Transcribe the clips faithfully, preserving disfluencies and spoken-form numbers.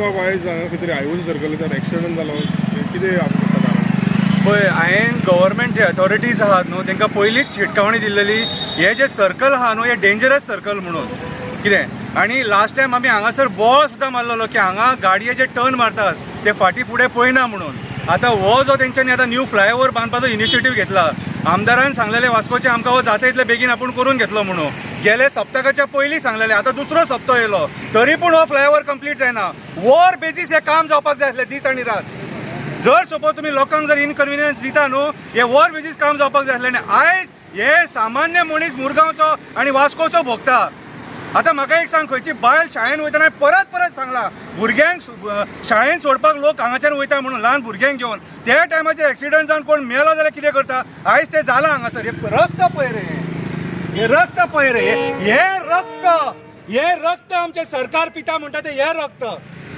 चोरपाक आयज हांगा खंय तरी आयओसी सर्कलाचेर एक्सिडंट जालो कितें आसता कारण? पळय हांवें गव्हर्मेंट जे अथॉरिटीज आहात न्हू तांकां पयलींच शिटकावणी दिल्लेली हे जे सर्कल आहा न्हू हे डेंजरस सर्कल म्हणून कितें आनी लास्ट टायम आमी हांगासर बोळ सुद्दां मारलेलो की हांगा गाडये जे टर्न मारतात ते फाटीं फुडें पळयना म्हणून. आतां हो जो तेंच्यांनी आतां न्यू फ्लायओव्हर बांदपाचो इनिशिएटीव घेतला आमदारान सांगलेले वास्कोचे आमकां हो जाता इतले बेगीन आपूण करून घेतलो म्हणून. गेले सप्तकाच्या पयलीं सांगलेले आतां दुसरो सप्तो येयलो तरी पूण हो फ्लायओव्हर कंप्लीट जायना. वॉर बेजीस हे काम जावपाक जाय आसलें दीस आनी रात. जर सपोज तुमी लोकांक जर इनकन्विनियन्स दिता न्हू हे वॉर बेजीस काम जावपाक जाय आसलें आनी आयज हे सामान्य मनीस मुरगांवचो आनी वास्कोचो भोगता. आतां म्हाका एक सांग खंयची बायल शाळेन वयतना परत परत सांगला भुरग्यांक शाळेन सोडपाक लोक हांगाच्यान वयता म्हणून ल्हान भुरग्यांक घेवन त्या टायमाचेर एक्सिडंट जावन कोण मेलो जाल्यार कितें करता. आयज तें जालां हांगासर. हे रक्त पळय रे हे रक्त पळय रे हे रक्त हे रक्त आमचें सरकार पिता म्हणटा तें हे रक्त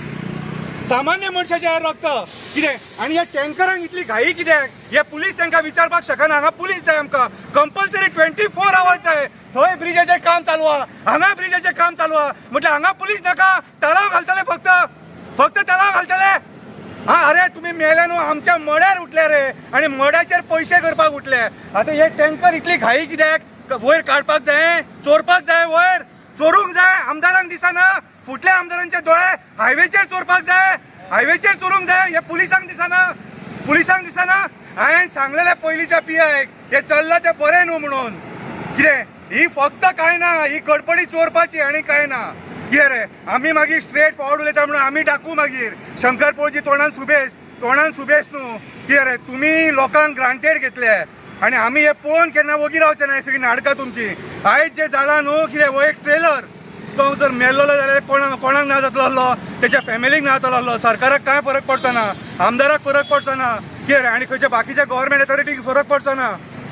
सामान्य मनशाचें हे रक्त कितें. आनी ह्या टँकरांक इतली घाई कित्याक? हे पुलीस तांकां विचारपाक शकना. हांगा पुलीस जाय आमकां कंपल्सरी ट्वेंटी फोर आवर्स जाय. थंय ब्रिजाचें काम चालू आहा हांगा ब्रिजाचें काम चालू आहा म्हटल्यार हांगा पुलीस नाका तलाव घालतले फक्त फक्त तलाव घालतले. हा अरे तुमी मेले न्हू आमच्या मड्यार उठले रे आनी मड्याचेर पयशे करपाक उठले. आतां हे टँकर इतली घाई कित्याक? वयर काडपाक जाय चोरपाक जाय वयर चोरूंक जाय. आमदारांक दिसना फुटल्या आमदारांचे दोळे हायवेचेर चोरपाक जाय हायवेचेर चोरूंक जाय. हे पुलिसांक दिसना पुलिसांक दिसना. हांवें सांगलेलें पयलींच्या पियाक हे चल्लां तें बरें न्हू म्हणून कितें. ही फक्त कांय ना ही गडबडी चोरपाची आनी कांय ना. कितें रे आमी मागीर स्ट्रेट फॉरवर्ड उलयता म्हणून आमी डाकू मागीर शंकर पळोवची तोंडान सुबेश तोंडान सुबेश न्हू. कितें रे तुमी लोकांक ग्रांटेड घेतले आनी आमी हे पळोवन केन्ना वगी रावचे ना. सगळी नाटकां तुमची. आयज जे जालां न्हू कितें हो एक ट्रेलर तो जर मेल्लो जाल्यार कोणाक कोणाक ना जातलो आसलो तेच्या फॅमिलीक ना जातलो आसलो. सरकाराक कांय फरक पडचो ना आमदाराक फरक पडचो ना कितें रे आनी खंयच्या बाकीच्या गव्हर्मेंट अथॉरिटीक फरक पडचो ना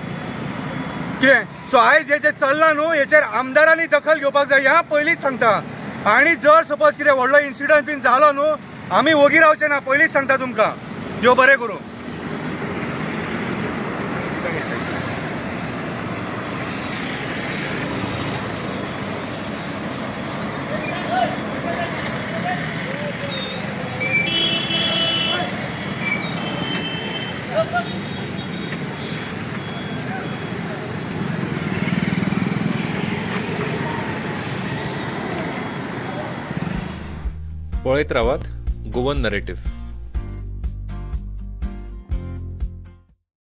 कितें. सो आयज हे जे चल्लां न्हू हेचेर आमदारांनी दखल घेवपाक जाय ह्या पयलींच सांगता. आनी जर सपोज कितें व्हडलो इन्सिडंट बीन जालो न्हू आमी वगी रावचे ना पयलींच सांगता तुमकां. देव बरें करूं. पळयत रावात गोवन नरेटिव्ह.